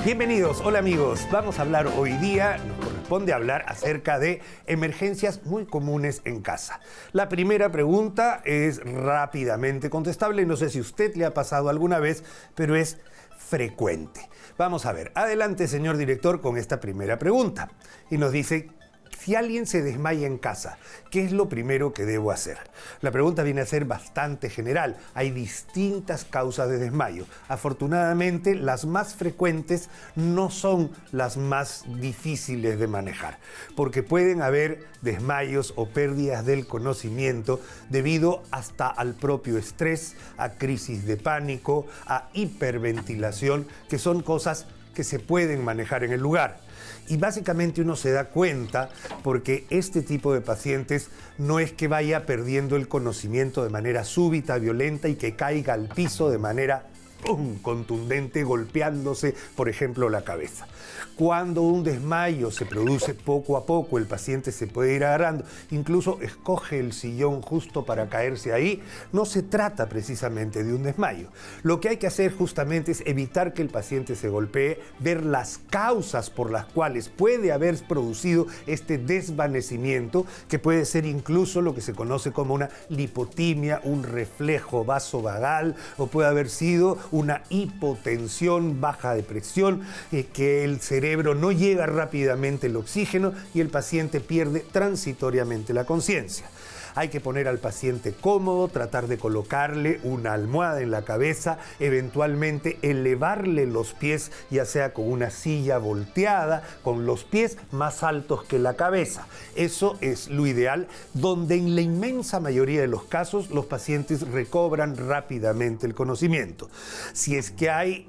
Bienvenidos, hola amigos. Vamos a hablar hoy día, nos corresponde hablar acerca de emergencias muy comunes en casa. La primera pregunta es rápidamente contestable, no sé si a usted le ha pasado alguna vez, pero es frecuente. Vamos a ver, adelante señor director con esta primera pregunta. Y nos dice, si alguien se desmaya en casa, ¿qué es lo primero que debo hacer? La pregunta viene a ser bastante general. Hay distintas causas de desmayo. Afortunadamente, las más frecuentes no son las más difíciles de manejar, porque pueden haber desmayos o pérdidas del conocimiento debido hasta al propio estrés, a crisis de pánico, a hiperventilación, que son cosas que se pueden manejar en el lugar. Y básicamente uno se da cuenta porque este tipo de pacientes no es que vaya perdiendo el conocimiento de manera súbita, violenta y que caiga al piso de manera contundente, golpeándose, por ejemplo, la cabeza. Cuando un desmayo se produce poco a poco, el paciente se puede ir agarrando, incluso escoge el sillón justo para caerse ahí, no se trata precisamente de un desmayo. Lo que hay que hacer justamente es evitar que el paciente se golpee, ver las causas por las cuales puede haber producido este desvanecimiento, que puede ser incluso lo que se conoce como una lipotimia, un reflejo vasovagal, o puede haber sido una hipotensión, baja de presión, que el cerebro no llega rápidamente el oxígeno y el paciente pierde transitoriamente la conciencia. Hay que poner al paciente cómodo, tratar de colocarle una almohada en la cabeza, eventualmente elevarle los pies, ya sea con una silla volteada, con los pies más altos que la cabeza. Eso es lo ideal, donde en la inmensa mayoría de los casos los pacientes recobran rápidamente el conocimiento. Si es que hay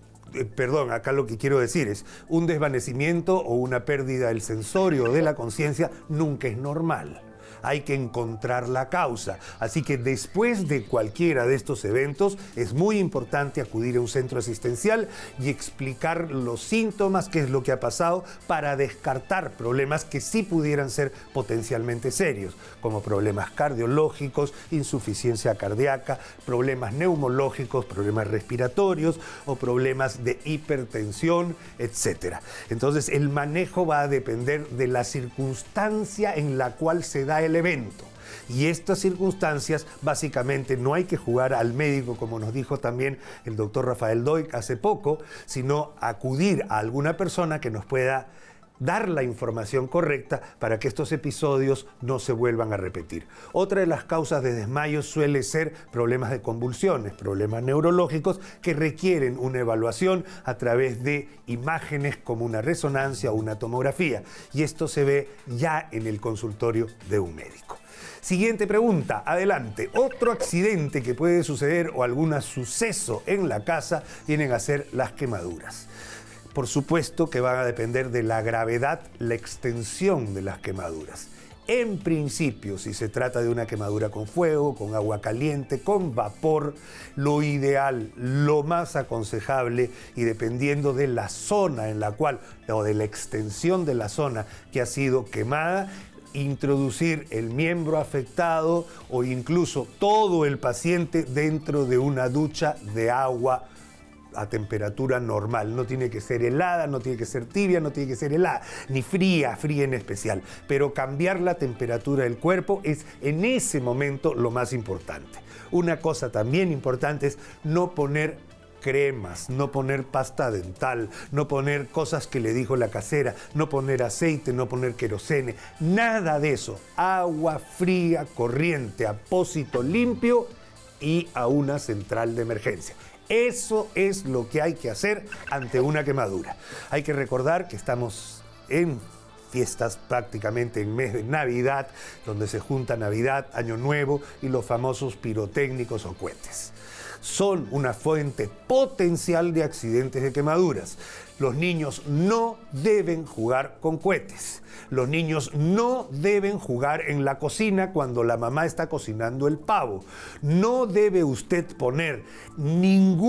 acá lo que quiero decir es un desvanecimiento o una pérdida del sensorio o de la conciencia nunca es normal. Hay que encontrar la causa. Así que después de cualquiera de estos eventos es muy importante acudir a un centro asistencial y explicar los síntomas, qué es lo que ha pasado, para descartar problemas que sí pudieran ser potencialmente serios, como problemas cardiológicos, insuficiencia cardíaca, problemas neumológicos, problemas respiratorios o problemas de hipertensión, etc. Entonces el manejo va a depender de la circunstancia en la cual se da el evento. Y estas circunstancias, básicamente, no hay que jugar al médico, como nos dijo también el doctor Rafael Doig hace poco, sino acudir a alguna persona que nos pueda dar la información correcta para que estos episodios no se vuelvan a repetir. Otra de las causas de desmayo suele ser problemas de convulsiones, problemas neurológicos que requieren una evaluación a través de imágenes como una resonancia o una tomografía. Y esto se ve ya en el consultorio de un médico. Siguiente pregunta, adelante. Otro accidente que puede suceder o algún suceso en la casa vienen a ser las quemaduras. Por supuesto que van a depender de la gravedad, la extensión de las quemaduras. En principio, si se trata de una quemadura con fuego, con agua caliente, con vapor, lo ideal, lo más aconsejable y dependiendo de la zona en la cual o de la extensión de la zona que ha sido quemada, introducir el miembro afectado o incluso todo el paciente dentro de una ducha de agua a temperatura normal. No tiene que ser helada, no tiene que ser tibia, no tiene que ser helada, ni fría, fría en especial. Pero cambiar la temperatura del cuerpo es en ese momento lo más importante. Una cosa también importante es no poner cremas, no poner pasta dental, no poner cosas que le dijo la casera, no poner aceite, no poner querosene, nada de eso. Agua fría, corriente, apósito limpio y a una central de emergencia. Eso es lo que hay que hacer ante una quemadura. Hay que recordar que estamos en fiestas prácticamente en mes de Navidad, donde se junta Navidad, Año Nuevo y los famosos pirotécnicos o cohetes. Son una fuente potencial de accidentes de quemaduras. Los niños no deben jugar con cohetes. Los niños no deben jugar en la cocina cuando la mamá está cocinando el pavo. No debe usted poner en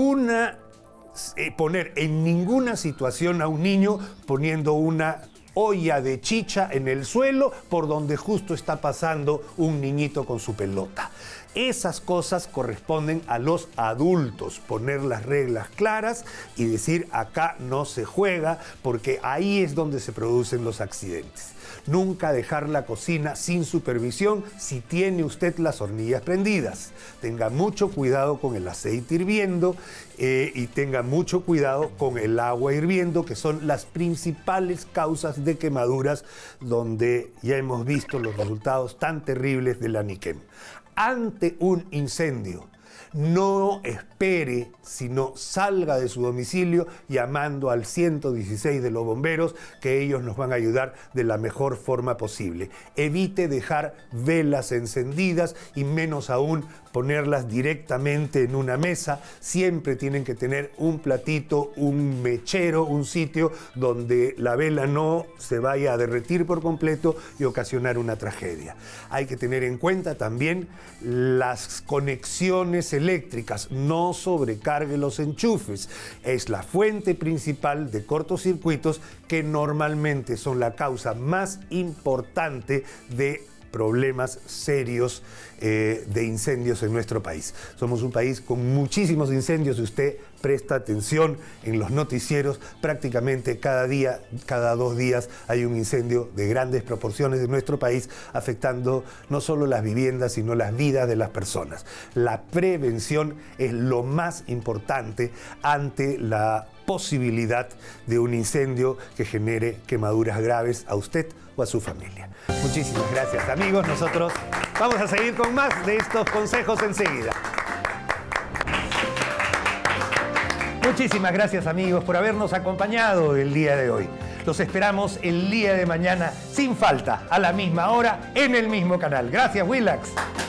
ninguna situación a un niño poniendo una olla de chicha en el suelo por donde justo está pasando un niñito con su pelota. Esas cosas corresponden a los adultos, poner las reglas claras y decir acá no se juega, porque ahí es donde se producen los accidentes. Nunca dejar la cocina sin supervisión si tiene usted las hornillas prendidas. Tenga mucho cuidado con el aceite hirviendo y tenga mucho cuidado con el agua hirviendo, que son las principales causas de quemaduras, donde ya hemos visto los resultados tan terribles de la Niquem. Ante un incendio, no espere, sino salga de su domicilio llamando al 116 de los bomberos, que ellos nos van a ayudar de la mejor forma posible. Evite dejar velas encendidas y menos aún ponerlas directamente en una mesa. Siempre tienen que tener un platito, un mechero, un sitio donde la vela no se vaya a derretir por completo y ocasionar una tragedia. Hay que tener en cuenta también las conexiones eléctricas. No sobrecargue los enchufes. Es la fuente principal de cortocircuitos, que normalmente son la causa más importante de problemas serios de incendios en nuestro país. Somos un país con muchísimos incendios. Si usted presta atención en los noticieros, prácticamente cada día, cada 2 días hay un incendio de grandes proporciones en nuestro país, afectando no solo las viviendas, sino las vidas de las personas. La prevención es lo más importante ante la posibilidad de un incendio que genere quemaduras graves a usted o a su familia. Muchísimas gracias, amigos. Nosotros vamos a seguir con más de estos consejos enseguida. Muchísimas gracias, amigos, por habernos acompañado el día de hoy. Los esperamos el día de mañana, sin falta, a la misma hora, en el mismo canal. Gracias, Willax.